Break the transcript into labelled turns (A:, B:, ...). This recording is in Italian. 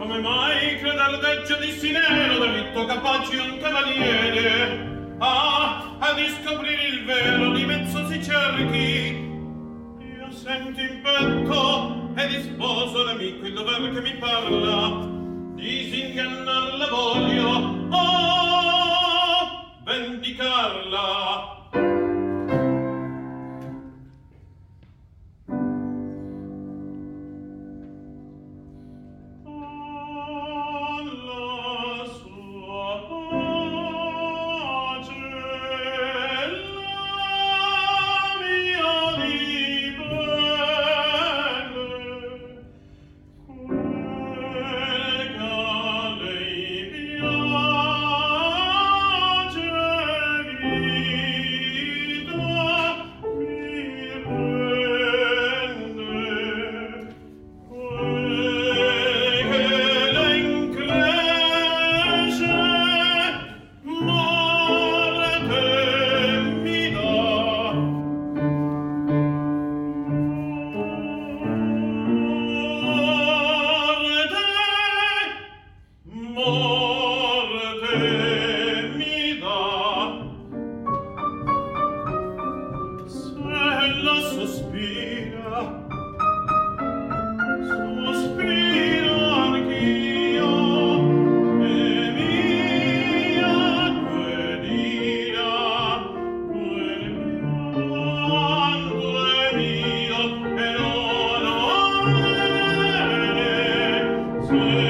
A: come mai creder deggio di sinero delitto capaci un cavaliere? Ah, a discoprire il vero di mezzo si cerchi. Io sento in petto e disposo l'amico il dover che mi parla. Disingannar la voglio, oh, vendicarla. Sì.